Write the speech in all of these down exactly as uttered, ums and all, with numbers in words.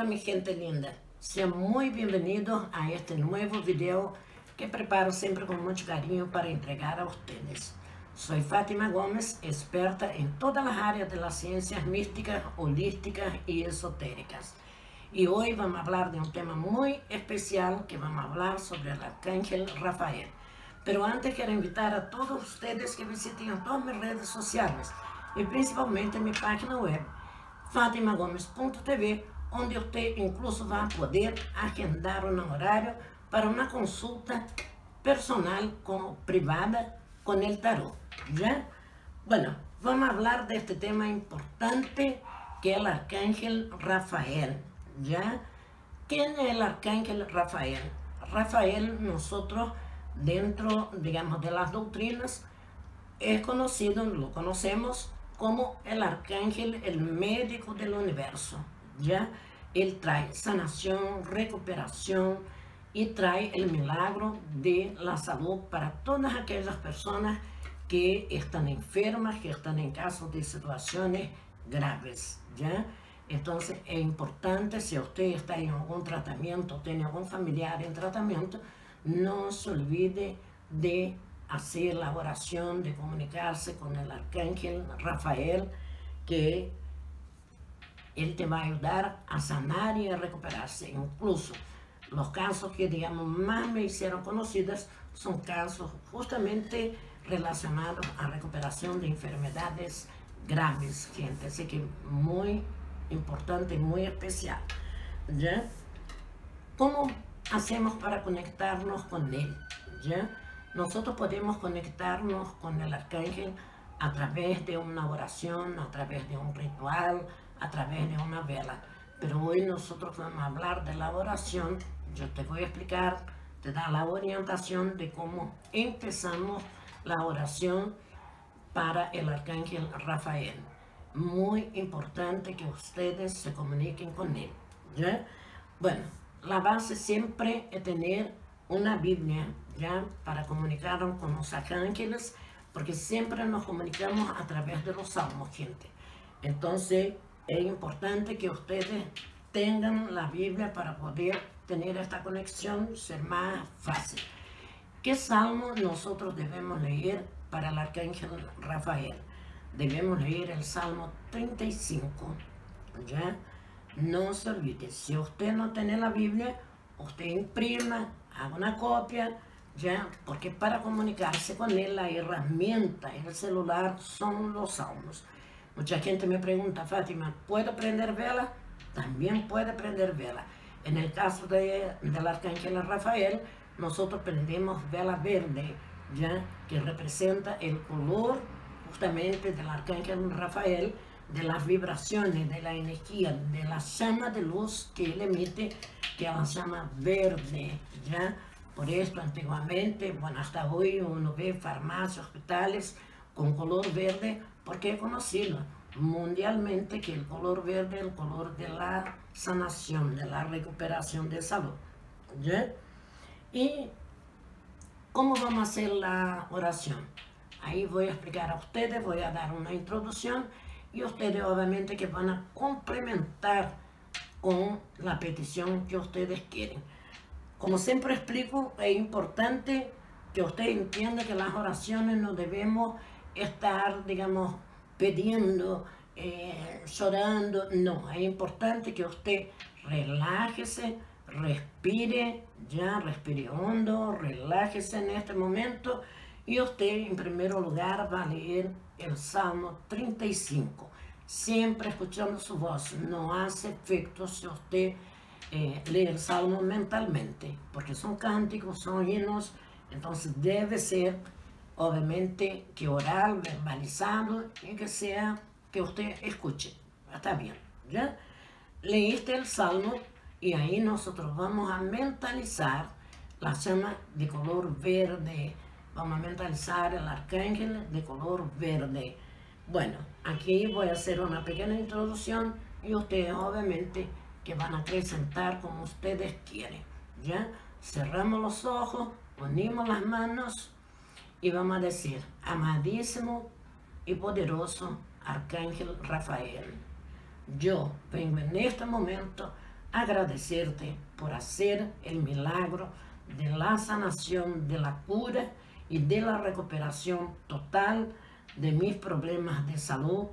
Hola mi gente linda, sean muy bienvenidos a este nuevo video que preparo siempre con mucho cariño para entregar a ustedes. Soy Fátima Gómez, experta en todas las áreas de las ciencias místicas, holísticas y esotéricas. Y hoy vamos a hablar de un tema muy especial que vamos a hablar sobre el Arcángel Rafael. Pero antes quiero invitar a todos ustedes que visiten todas mis redes sociales y principalmente mi página web fatima gomes punto t v, onde usted incluso va a poder agendar un horario para una consulta personal como privada con el tarot, ¿ya? Bueno, vamos a hablar de este tema importante que es el Arcángel Rafael, ¿ya? ¿Quién es el Arcángel Rafael? Rafael, nosotros dentro, digamos, de las doctrinas, es conocido, lo conocemos como el arcángel, el médico del universo, ¿ya? Él trae sanación, recuperación y trae el milagro de la salud para todas aquellas personas que están enfermas, que están en casos de situaciones graves, ¿ya? Entonces es importante, si usted está en algún tratamiento, tiene algún familiar en tratamiento, no se olvide de hacer la oración, de comunicarse con el Arcángel Rafael, que él te va a ayudar a sanar y a recuperarse. Incluso los casos que, digamos, más me hicieron conocidas son casos justamente relacionados a recuperación de enfermedades graves, gente. Así que muy importante, muy especial, ¿ya? ¿Cómo hacemos para conectarnos con él? ¿Ya? Nosotros podemos conectarnos con el Arcángel a través de una oración, a través de un ritual, a través de una vela. Pero hoy nosotros vamos a hablar de la oración. Yo te voy a explicar, te da la orientación de cómo empezamos la oración para el Arcángel Rafael. Muy importante que ustedes se comuniquen con él, ¿ya? Bueno, la base siempre es tener una Biblia, ¿ya? Para comunicarnos con los arcángeles, porque siempre nos comunicamos a través de los salmos, gente. Entonces es importante que ustedes tengan la Biblia para poder tener esta conexión, ser más fácil. ¿Qué salmo nosotros debemos leer para el Arcángel Rafael? Debemos leer el Salmo treinta y cinco, ¿ya? No se olvide, si usted no tiene la Biblia, usted imprima, haga una copia, ¿ya? Porque para comunicarse con él, la herramienta en el celular son los salmos. Mucha gente me pregunta, Fátima, ¿puedo prender vela? También puede prender vela. En el caso de, del Arcángel Rafael, nosotros prendemos vela verde, ¿ya? Que representa el color justamente del Arcángel Rafael, de las vibraciones, de la energía, de la llama de luz que él emite, que es la llama verde, ¿ya? Por esto antiguamente, bueno, hasta hoy uno ve farmacias, hospitales con color verde, porque es conocido mundialmente que el color verde es el color de la sanación, de la recuperación de salud, ¿ya? ¿Y cómo vamos a hacer la oración? Ahí voy a explicar a ustedes, voy a dar una introducción y ustedes obviamente que van a complementar con la petición que ustedes quieren. Como siempre explico, es importante que usted entienda que las oraciones no debemos estar, digamos, pidiendo, eh, llorando. No, es importante que usted relájese, respire, ya, respire hondo, relájese en este momento. Y usted, en primer lugar, va a leer el Salmo treinta y cinco. Siempre escuchando su voz. No hace efecto si usted eh, lee el Salmo mentalmente, porque son cánticos, son himnos. Entonces debe ser, obviamente, que orar, verbalizado, y que sea que usted escuche. Está bien, ¿ya? Leíste el Salmo y ahí nosotros vamos a mentalizar la llama de color verde. Vamos a mentalizar el arcángel de color verde. Bueno, aquí voy a hacer una pequeña introducción y ustedes obviamente que van a acrecentar como ustedes quieren, ¿ya? Cerramos los ojos, unimos las manos y vamos a decir: amadísimo y poderoso Arcángel Rafael, yo vengo en este momento agradecerte por hacer el milagro de la sanación, de la cura y de la recuperación total de mis problemas de salud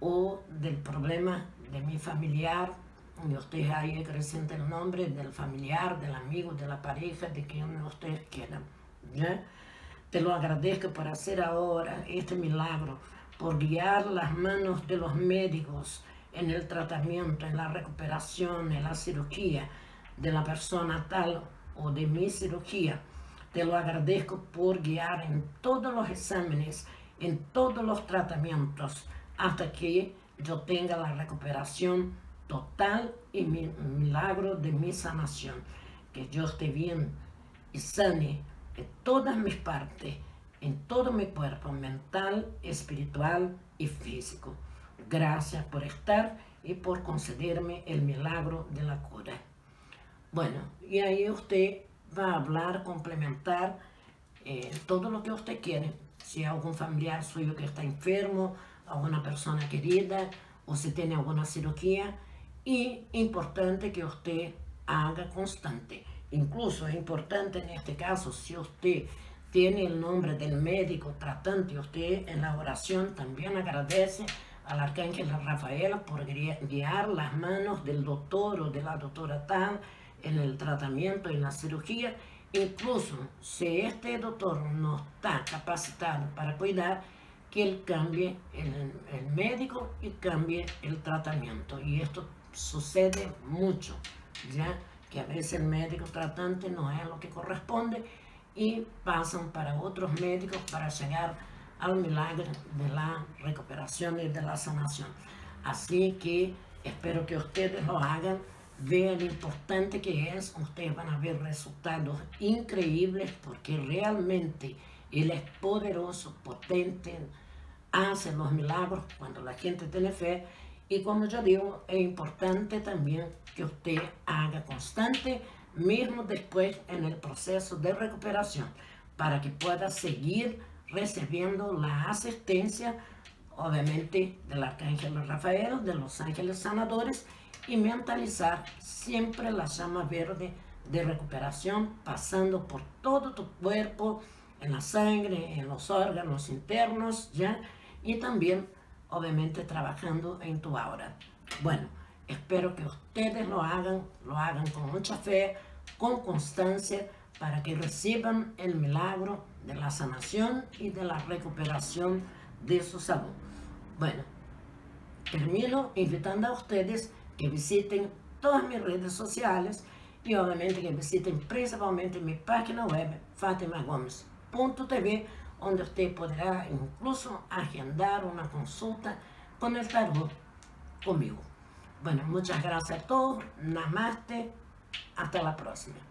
o del problema de mi familiar. Y ustedes ahí acrescenten el nombre del familiar, del amigo, de la pareja, de quien ustedes quieran, ¿ya? Te lo agradezco por hacer ahora este milagro, por guiar las manos de los médicos en el tratamiento, en la recuperación, en la cirugía de la persona tal o de mi cirugía. Te lo agradezco por guiar en todos los exámenes, en todos los tratamientos, hasta que yo tenga la recuperación total y mi milagro de mi sanación. Que yo esté bien y sane en todas mis partes, en todo mi cuerpo, mental, espiritual y físico. Gracias por estar y por concederme el milagro de la cura. Bueno, y ahí usted va a hablar, complementar eh, todo lo que usted quiere. Si hay algún familiar suyo que está enfermo, alguna persona querida, o si tiene alguna cirugía. Y importante que usted haga constante. Incluso es importante en este caso, si usted tiene el nombre del médico tratante, usted en la oración también agradece al Arcángel Rafael por guiar las manos del doctor o de la doctora tal en el tratamiento, en la cirugía. Incluso si este doctor no está capacitado para cuidar, que él cambie el, el médico y cambie el tratamiento. Y esto sucede mucho, ya que a veces el médico tratante no es lo que corresponde y pasan para otros médicos para llegar al milagro de la recuperación y de la sanación. Así que espero que ustedes lo hagan, vean lo importante que es. Ustedes van a ver resultados increíbles porque realmente Él es poderoso, potente, hace los milagros cuando la gente tiene fe. Y como yo digo, es importante también que usted haga constante, mismo después en el proceso de recuperación, para que pueda seguir recibiendo la asistencia, obviamente, del Arcángel Rafael, de los ángeles sanadores, y mentalizar siempre la llama verde de recuperación, pasando por todo tu cuerpo, en la sangre, en los órganos internos, ¿ya? Y también obviamente trabajando en tu aura. Bueno, espero que ustedes lo hagan, lo hagan con mucha fe, con constancia, para que reciban el milagro de la sanación y de la recuperación de su salud. Bueno, termino invitando a ustedes que visiten todas mis redes sociales y obviamente que visiten principalmente mi página web, Fátima Gómez punto T V, donde usted podrá incluso agendar una consulta con el tarot conmigo. Bueno, muchas gracias a todos. Namaste. Hasta la próxima.